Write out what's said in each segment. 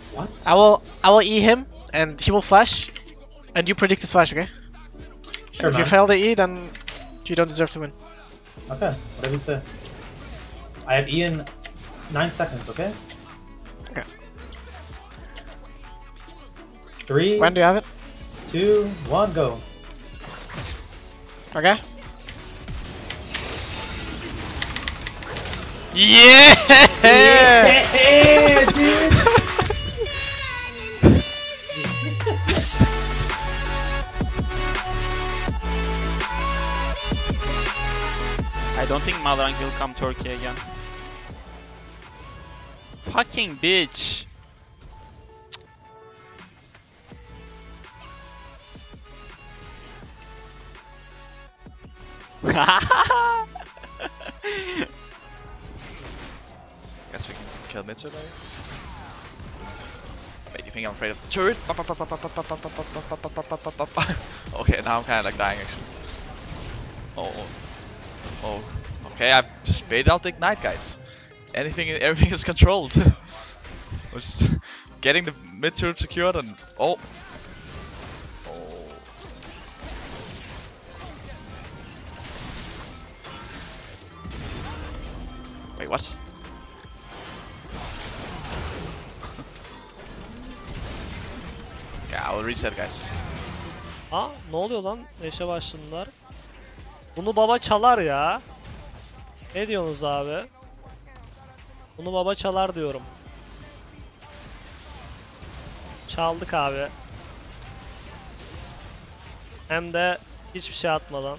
What? I will E him, and he will flash, and you predict his flash, okay? Sure, If man. you fail the E, then you don't deserve to win. Okay, whatever you say. I have E in 9 seconds, okay? Okay. 3, When do you have it? 2, 1, go. Okay. Yeah! Yeah, dude! I don't think Malrang will come Turkey again. Fucking bitch! Guess we can kill Mitsu there. Wait, you think I'm afraid of the turret? Okay, now I'm kinda like dying actually. Oh. Okay, I've just baited out the ignite, guys. Everything is controlled. We're just getting the mid turret secured and Wait, what? Yeah, I will reset, guys. Ha, ne oluyor lan? Neşe başladılar. Bunu baba çalar ya. Ne diyorsunuz abi? Bunu baba çalar diyorum. Çaldık abi. Hem de hiçbir şey atmadan.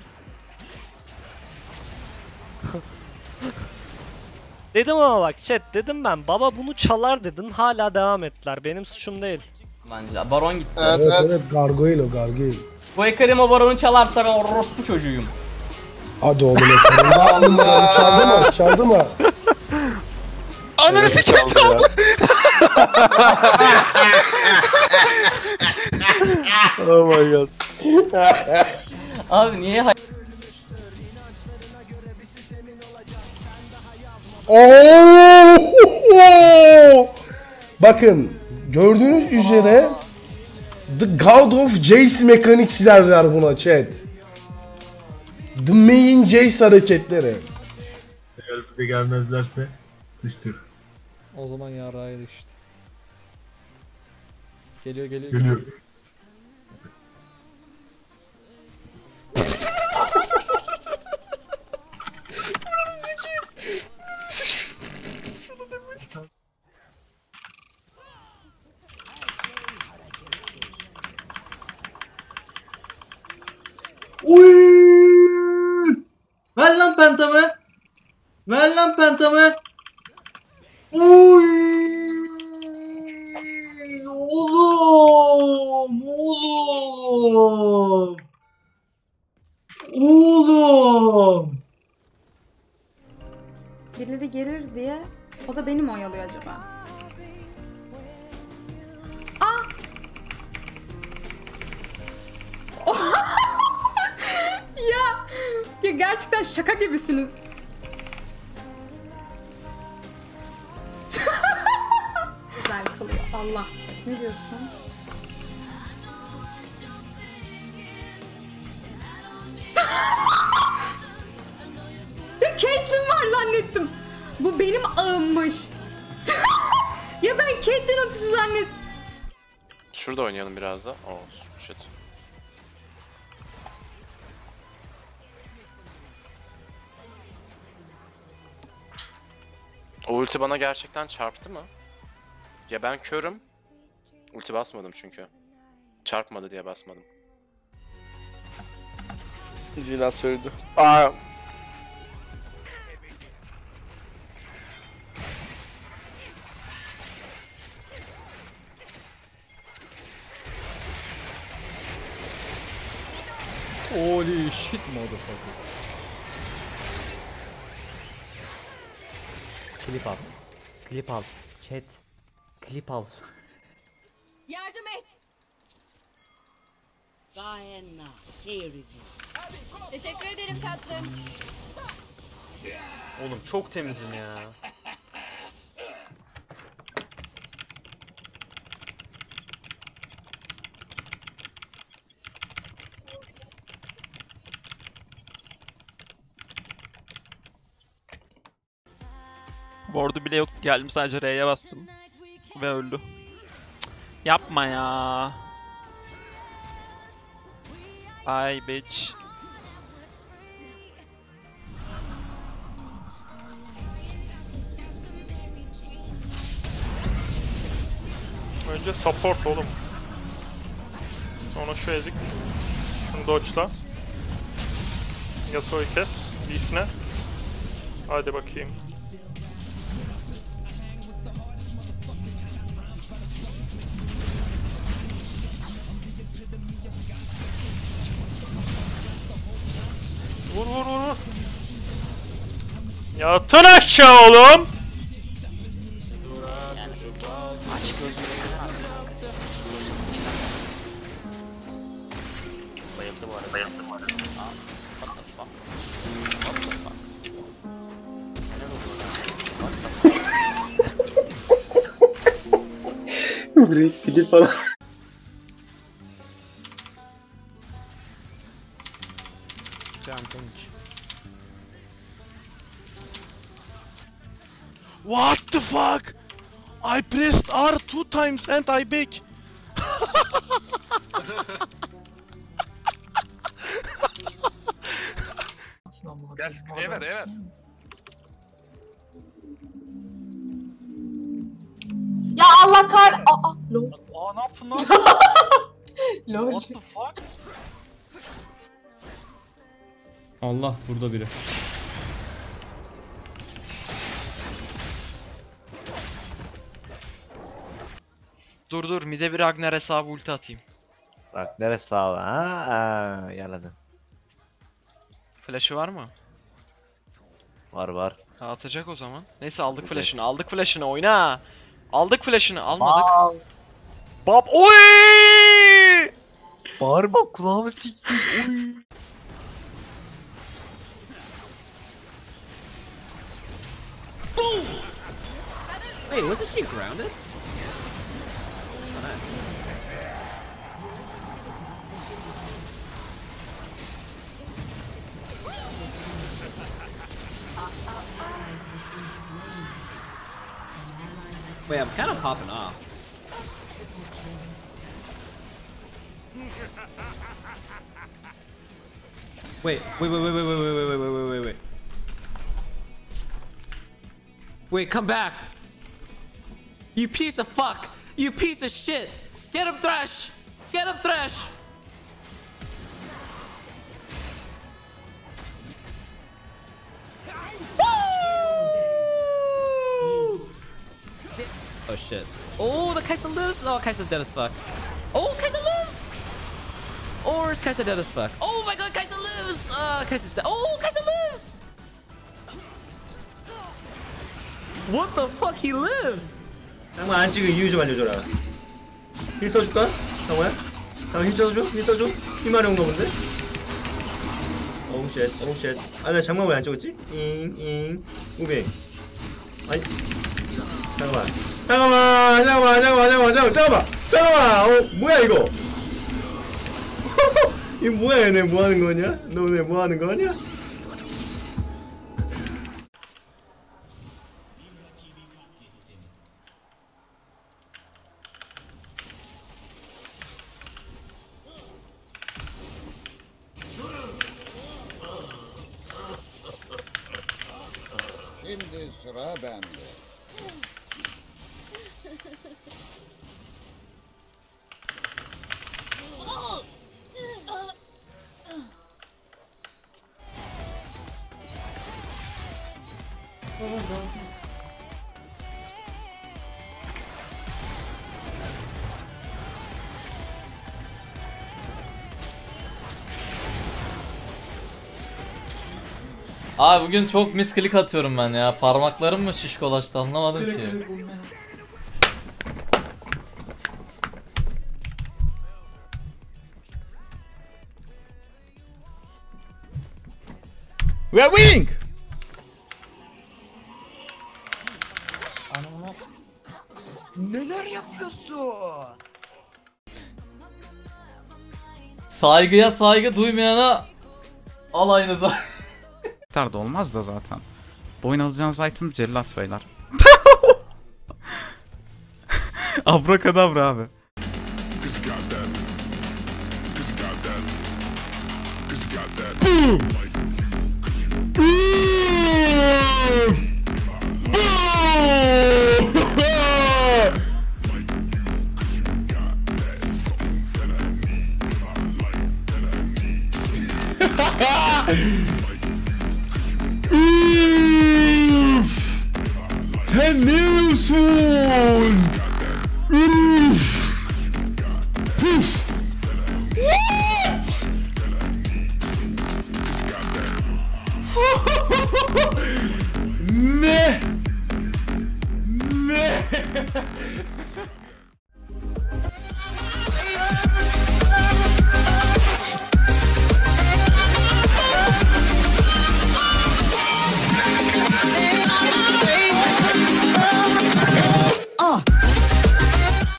Dedim ama bak chat, dedim ben baba bunu çalar dedim, hala devam ettiler, benim suçum değil. Bence Baron gitti. Evet, gargoyle o gargoyle. Bu Ekarim o Baron'u çalarsa ben orospu çocuğuyum. Hadi oğlum Ekarim. Aldım ben, çaldı mı? Ananı sikeyim çaldı. Oh my god. Abi niye Bakın gördüğünüz üzere The God of Jace Mechanics derler buna chat. The main Jace hareketleri. Eğer bize gelmezlerse sıçtık. O zaman yarrağıydı işte. Geliyor. Geliyor. Uy! Ver lan pentamı. Ver lan pentamı. Uy! Oğlum! Oğlum! Birileri gelir diye o da beni mi oyalıyor acaba? Ya gerçekten şaka gibisiniz. Güzel kılıyor. Allah çek. Ne diyorsun? Caitlyn var zannettim. Bu benim ağımmış. Ya ben Caitlyn ultisi zannettim. Şurada oynayalım biraz da. Oh shit. O ulti bana gerçekten çarptı mı? Ya ben körüm. Ulti basmadım çünkü. Çarpmadı diye basmadım. Zila öldü. Aa. Holy shit motherfucker. Klip al. Chat. Klip al. Yardım et. Teşekkür ederim tatlım. Oğlum çok temizim ya. Ward'u bile yoktu. Geldim sadece R'ye bastım. Ve öldü. Cık, yapma ya. Ay bitch. Önce support oğlum. Sonra şu ezik. Şunu dodge'la. Yasuo'yu kes. Lee'sine. Hadi bakayım. Vur vur vur vur. Yatın aşağı oğlum. Aç gözünü. Bayıldı bu arada. Bayıldı bu arada. What the fuck? What the fuck? Neler oldu lan? Break pili falan. What the fuck? I pressed R 2 times and I back. Gel, ver, ver. Ya Allah kar... Aa, lol. Aa ne yaptın lan? Lol. What the fuck? Allah burada biri. Dur mide bir Ragnar hesabı ulti atayım. Ragnar hesabı ha yaladın. Flash'ı var mı? Var. Ha, atacak o zaman. Neyse aldık flash'ını oyna. Aldık flash'ını almadık. Al. Bab oy! Bağırma kulağımı siktir. Oy. Wait, wasn't she grounded? Wait, I'm kind of popping off. Wait. Wait, come back. You piece of fuck. You piece of shit. Get him, Thresh. Get him, Thresh. Oh shit. Oh, the Kai'Sa lives? No, Kai'Sa's dead as fuck. Oh, Kai'Sa lives! Or is Kai'Sa dead as fuck? Oh my god, Kai'Sa lives! Kai'Sa's dead. Oh, Kai'Sa lives! What the fuck? He lives! 상관 안 찍은 이유 좀 알려줘라. 힐 써줄까? 상호야? 상호 힐 써줘? 힐 써줘? 힘 마려운가 본데? 오우 쉣. 아, 나 장만 왜 안 찍었지? 우빙. 아니. 잠깐만. 뭐야 이거? 이거 뭐야 얘네 뭐 하는 거냐? 너네 뭐 하는 거냐? Şimdi sıra bende. Abi bugün çok misklik atıyorum ben ya. Parmaklarım mı şişkolaştı anlamadım ki. We are winning. Neler yapıyorsun? Saygıya saygı duymayana alayınıza. Da olmaz da zaten. Bu oyun alacağınız item cellat beyler. Abrakadabra abi. Sen ne diyorsun?